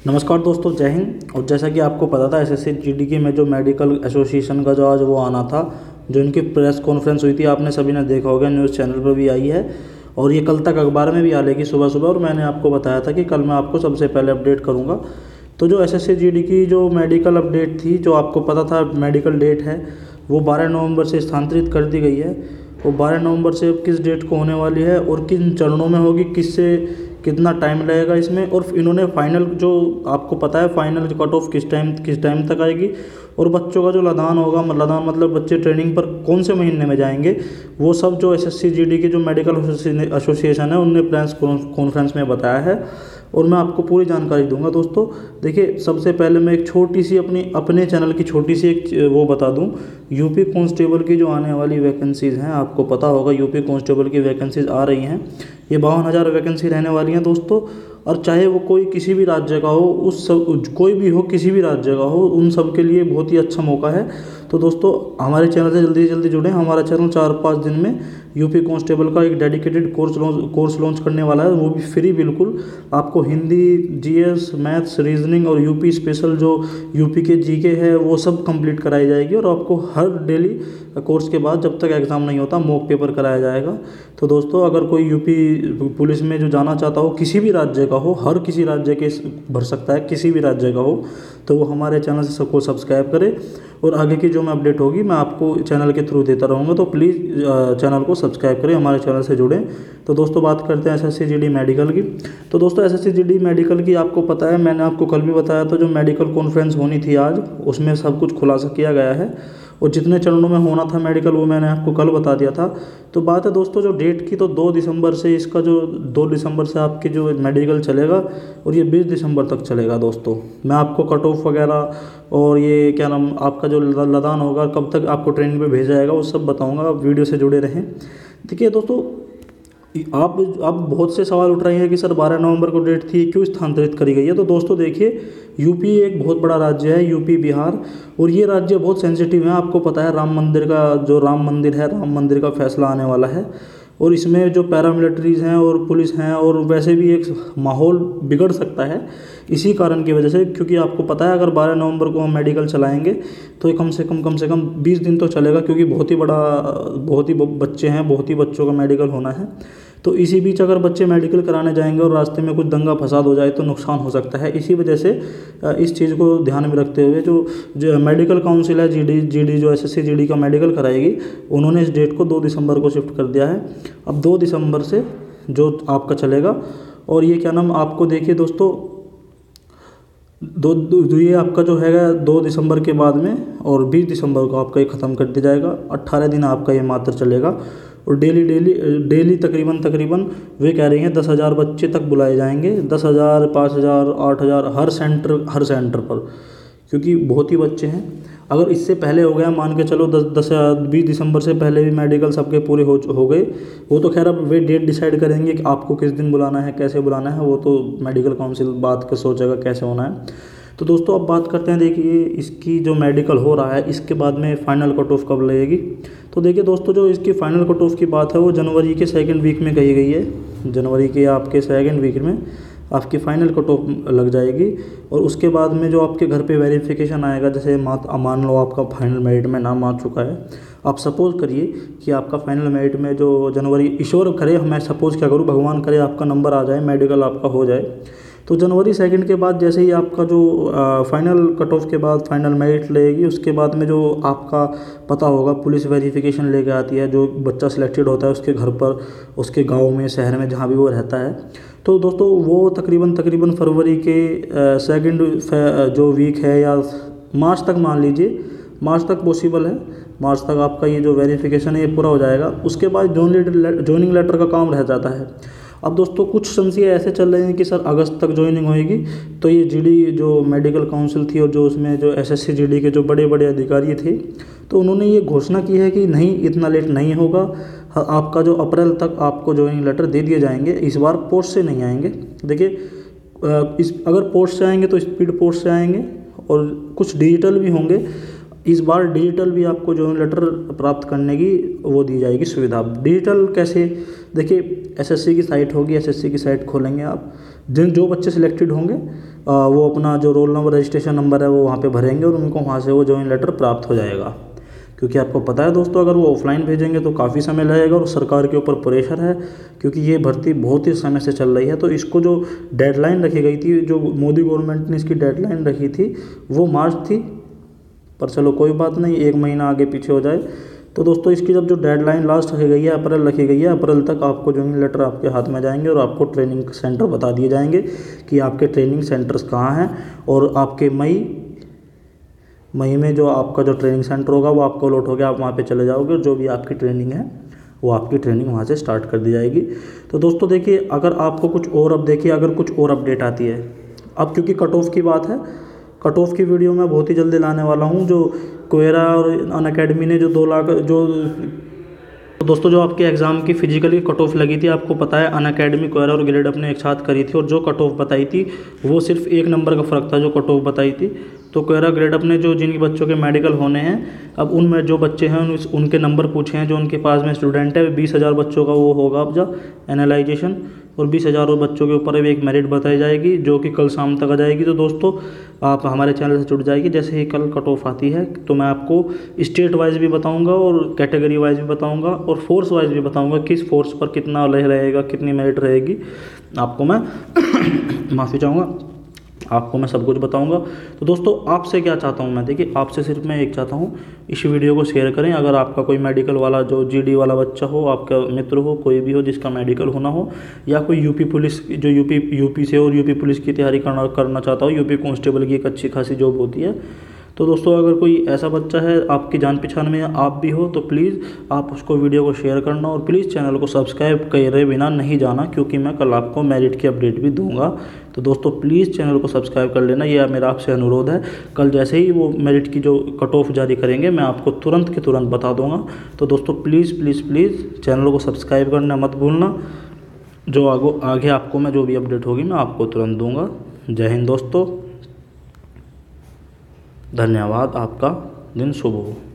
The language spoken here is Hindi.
नमस्कार दोस्तों, जय हिंद। और जैसा कि आपको पता था एसएससी जीडी में जो मेडिकल एसोसिएशन का जो आज वो आना था, जो इनकी प्रेस कॉन्फ्रेंस हुई थी, आपने सभी ने देखा होगा, न्यूज़ चैनल पर भी आई है और ये कल तक अखबार में भी आ लेगी सुबह सुबह। और मैंने आपको बताया था कि कल मैं आपको सबसे पहले अपडेट करूँगा। तो जो एसएससी जीडी की जो मेडिकल अपडेट थी, जो आपको पता था मेडिकल डेट है, वो 12 नवंबर से स्थानांतरित कर दी गई है। वो 12 नवंबर से अब किस डेट को होने वाली है और किन चरणों में होगी, किससे कितना टाइम लगेगा इसमें, और इन्होंने फाइनल जो आपको पता है फाइनल कट ऑफ किस टाइम तक आएगी, और बच्चों का जो लदान होगा, लदान मतलब बच्चे ट्रेनिंग पर कौन से महीने में जाएंगे, वो सब जो एसएससी जीडी के जो मेडिकल एसोसिएशन है उनने प्रेस कॉन्फ्रेंस में बताया है और मैं आपको पूरी जानकारी दूंगा। दोस्तों देखिए, सबसे पहले मैं एक छोटी सी अपने चैनल की छोटी सी एक वो बता दूं। यूपी कांस्टेबल की जो आने वाली वैकेंसीज़ हैं, आपको पता होगा यूपी कांस्टेबल की वैकेंसीज़ आ रही हैं। ये 52,000 वैकेंसी रहने वाली हैं दोस्तों। और चाहे वो कोई किसी भी राज्य का हो, कोई भी हो, किसी भी राज्य का हो, उन सब के लिए बहुत ही अच्छा मौका है। तो दोस्तों हमारे चैनल से जल्दी से जल्दी जुड़ें। हमारा चैनल 4-5 दिन में यूपी कांस्टेबल का एक डेडिकेटेड कोर्स लॉन्च करने वाला है, वो भी फ्री बिल्कुल। आपको हिंदी, जीएस, मैथ्स, रीजनिंग और यूपी स्पेशल जो यूपी के जीके है वो सब कंप्लीट कराई जाएगी। और आपको हर डेली कोर्स के बाद, जब तक एग्ज़ाम नहीं होता, मॉक पेपर कराया जाएगा। तो दोस्तों अगर कोई यूपी पुलिस में जो जाना चाहता हो, किसी भी राज्य का हो, हर किसी राज्य के भर सकता है, किसी भी राज्य का हो, तो वो हमारे चैनल से सबको सब्सक्राइब करे। और आगे की जो मैं अपडेट होगी मैं आपको चैनल के थ्रू देता रहूँगा। तो प्लीज़ चैनल को सब्सक्राइब करें, हमारे चैनल से जुड़ें। तो दोस्तों बात करते हैं एसएससी जीडी मेडिकल की। तो दोस्तों एसएससी जीडी मेडिकल की आपको पता है, मैंने आपको कल भी बताया था, जो मेडिकल कॉन्फ्रेंस होनी थी आज, उसमें सब कुछ खुलासा किया गया है और जितने चरणों में होना था मेडिकल वो मैंने आपको कल बता दिया था। तो बात है दोस्तों जो डेट की, तो 2 दिसंबर से इसका जो 2 दिसंबर से आपकी जो मेडिकल चलेगा और ये 20 दिसंबर तक चलेगा। दोस्तों मैं आपको कट ऑफ वगैरह और ये क्या नाम आपका जो लदान होगा, कब तक आपको ट्रेनिंग पे भेजा जाएगा, वो सब बताऊंगा। आप वीडियो से जुड़े रहें। देखिए दोस्तों, आप बहुत से सवाल उठ रहे हैं कि सर 12 नवंबर को डेट थी, क्यों स्थानांतरित करी गई है। तो दोस्तों देखिए, यूपी एक बहुत बड़ा राज्य है, यूपी बिहार, और ये राज्य बहुत सेंसिटिव है। आपको पता है राम मंदिर है, राम मंदिर का फैसला आने वाला है और इसमें जो पैरामिलिट्रीज़ हैं और पुलिस हैं, और वैसे भी एक माहौल बिगड़ सकता है इसी कारण की वजह से। क्योंकि आपको पता है अगर 12 नवंबर को हम मेडिकल चलाएंगे तो ये कम से कम 20 दिन तो चलेगा, क्योंकि बहुत ही बच्चे हैं, बहुत ही बच्चों का मेडिकल होना है। तो इसी बीच अगर बच्चे मेडिकल कराने जाएंगे और रास्ते में कुछ दंगा फसाद हो जाए तो नुकसान हो सकता है। इसी वजह से इस चीज़ को ध्यान में रखते हुए जो मेडिकल काउंसिल है, जीडी जो एसएससी जीडी का मेडिकल कराएगी, उन्होंने इस डेट को 2 दिसंबर को शिफ्ट कर दिया है। अब 2 दिसंबर से जो आपका चलेगा। और ये क्या नाम आपको देखिए दोस्तों, ये आपका जो है 2 दिसंबर के बाद में और 20 दिसंबर को आपका ये ख़त्म कर दिया जाएगा। 18 दिन आपका ये मात्र चलेगा और डेली तकरीबन वे कह रही हैं 10,000 बच्चे तक बुलाए जाएंगे। 10,000, 5,000, 8,000 हर सेंटर पर, क्योंकि बहुत ही बच्चे हैं। अगर इससे पहले हो गया, मान के चलो 20 दिसंबर से पहले भी मेडिकल सबके पूरे हो गए, वो तो खैर अब वे डेट डिसाइड करेंगे कि आपको किस दिन बुलाना है, कैसे बुलाना है, वो तो मेडिकल काउंसिल बात कर सोचेगा कैसे होना है। तो दोस्तों अब बात करते हैं, देखिए इसकी जो मेडिकल हो रहा है इसके बाद में फाइनल कट ऑफ कब लगेगी। तो देखिए दोस्तों, जो इसकी फाइनल कट ऑफ की बात है वो जनवरी के 2nd वीक में कही गई है। जनवरी के आपके 2nd वीक में आपकी फ़ाइनल कट ऑफ लग जाएगी। और उसके बाद में जो आपके घर पे वेरिफिकेशन आएगा, जैसे मान लो आपका फाइनल मेरिट में नाम आ चुका है, आप सपोज़ करिए कि आपका फाइनल मेरिट में जो जनवरी, ईश्वर करे, मैं सपोज़ क्या करूँ, भगवान करे आपका नंबर आ जाए, मेडिकल आपका हो जाए, तो जनवरी 2 के बाद जैसे ही आपका जो फाइनल कट ऑफ के बाद फाइनल मेरिट लगेगी, उसके बाद में जो आपका पता होगा पुलिस वेरिफिकेशन लेके आती है, जो बच्चा सिलेक्टेड होता है उसके घर पर, उसके गांव में, शहर में, जहां भी वो रहता है। तो दोस्तों वो तकरीबन फरवरी के 2nd जो वीक है या मार्च तक, मान लीजिए मार्च तक पॉसिबल है, मार्च तक आपका ये जो वेरिफिकेशन है ये पूरा हो जाएगा। उसके बाद जॉइनिंग लेटर का काम रह जाता है। अब दोस्तों कुछ संशय ऐसे चल रहे हैं कि सर अगस्त तक ज्वाइनिंग होएगी। तो ये जीडी जो मेडिकल काउंसिल थी और जो उसमें जो एसएससी जीडी के जो बड़े अधिकारी थे, तो उन्होंने ये घोषणा की है कि नहीं, इतना लेट नहीं होगा, आपका जो अप्रैल तक आपको ज्वाइनिंग लेटर दे दिए जाएंगे। इस बार पोस्ट से नहीं आएंगे। देखिए अगर पोस्ट से आएंगे तो स्पीड पोस्ट से आएंगे और कुछ डिजिटल भी होंगे। इस बार डिजिटल भी आपको ज्वाइनिंग लेटर प्राप्त करने की वो दी जाएगी सुविधा। डिजिटल कैसे, देखिए एसएससी की साइट होगी, एसएससी की साइट खोलेंगे आप, जो बच्चे सिलेक्टेड होंगे वो अपना जो रोल नंबर रजिस्ट्रेशन नंबर है वो वहाँ पे भरेंगे और उनको वहाँ से वो जॉइन लेटर प्राप्त हो जाएगा। क्योंकि आपको पता है दोस्तों, अगर वो ऑफलाइन भेजेंगे तो काफ़ी समय लगेगा और सरकार के ऊपर प्रेशर है, क्योंकि ये भर्ती बहुत ही समय से चल रही है। तो इसको जो डेडलाइन रखी गई थी, जो मोदी गवर्नमेंट ने इसकी डेडलाइन रखी थी वो मार्च थी, पर चलो कोई बात नहीं, 1 महीना आगे पीछे हो जाए। तो दोस्तों इसकी जब जो डेडलाइन लास्ट रखी गई है, अप्रैल रखी गई है, अप्रैल तक आपको जॉइनिंग लेटर आपके हाथ में जाएंगे और आपको ट्रेनिंग सेंटर बता दिए जाएंगे कि आपके ट्रेनिंग सेंटर्स कहाँ हैं। और आपके मई में जो आपका जो ट्रेनिंग सेंटर होगा वो आपको अलॉट हो गया, आप वहाँ पे चले जाओगे और जो भी आपकी ट्रेनिंग है वो आपकी ट्रेनिंग वहाँ से स्टार्ट कर दी जाएगी। तो दोस्तों देखिए, अगर आपको कुछ और अब देखिए अगर कुछ और अपडेट आती है, अब क्योंकि कट ऑफ की बात है, कट ऑफ की वीडियो मैं बहुत ही जल्दी लाने वाला हूँ। जो कोयरा और अनअकैडमी ने जो 2 लाख जो तो दोस्तों जो आपके एग्ज़ाम की फिजिकली कट ऑफ लगी थी, आपको पता है अनअकैडमी, कोयरा और ग्रेड अपने एक साथ करी थी और जो कट ऑफ बताई थी वो सिर्फ 1 नंबर का फ़र्क था जो कट ऑफ बताई थी। तो कोयरा ग्रेड अपने जो जिन बच्चों के मेडिकल होने हैं, अब उनमें जो बच्चे हैं उनके नंबर पूछे हैं, जो उनके पास में स्टूडेंट है, 20,000 बच्चों का वो होगा अब जो एनालाइजेशन, और 20,000 बच्चों के ऊपर अभी एक मेरिट बताई जाएगी जो कि कल शाम तक आ जाएगी। तो दोस्तों आप हमारे चैनल से जुड़ जाएगी, जैसे ही कल कट ऑफ आती है तो मैं आपको स्टेट वाइज भी बताऊंगा और कैटेगरी वाइज भी बताऊंगा और फोर्स वाइज भी बताऊंगा, किस फोर्स पर कितना रहेगा, कितनी मेरिट रहेगी, आपको मैं माफ़ी चाहूँगा, आपको मैं सब कुछ बताऊंगा। तो दोस्तों आपसे क्या चाहता हूं मैं, देखिए आपसे सिर्फ मैं एक चाहता हूं, इस वीडियो को शेयर करें। अगर आपका कोई मेडिकल वाला जो जीडी वाला बच्चा हो, आपका मित्र हो, कोई भी हो जिसका मेडिकल होना हो, या कोई यूपी पुलिस जो यूपी से और यूपी पुलिस की तैयारी करना चाहता हो, यूपी कांस्टेबल की एक अच्छी खासी जॉब होती है, तो दोस्तों अगर कोई ऐसा बच्चा है आपकी जान पहचान में, आप भी हो, तो प्लीज़ आप उसको वीडियो को शेयर करना और प्लीज़ चैनल को सब्सक्राइब करे बिना नहीं जाना, क्योंकि मैं कल आपको मेरिट की अपडेट भी दूंगा। तो दोस्तों प्लीज़ चैनल को सब्सक्राइब कर लेना, यह मेरा आपसे अनुरोध है। कल जैसे ही वो मेरिट की जो कट ऑफ जारी करेंगे मैं आपको तुरंत के तुरंत बता दूंगा। तो दोस्तों प्लीज़ प्लीज़ प्लीज़ चैनल को सब्सक्राइब करना मत भूलना, जो आगे आपको मैं जो भी अपडेट होगी मैं आपको तुरंत दूँगा। जय हिंद दोस्तों, धन्यवाद, आपका दिन शुभ हो।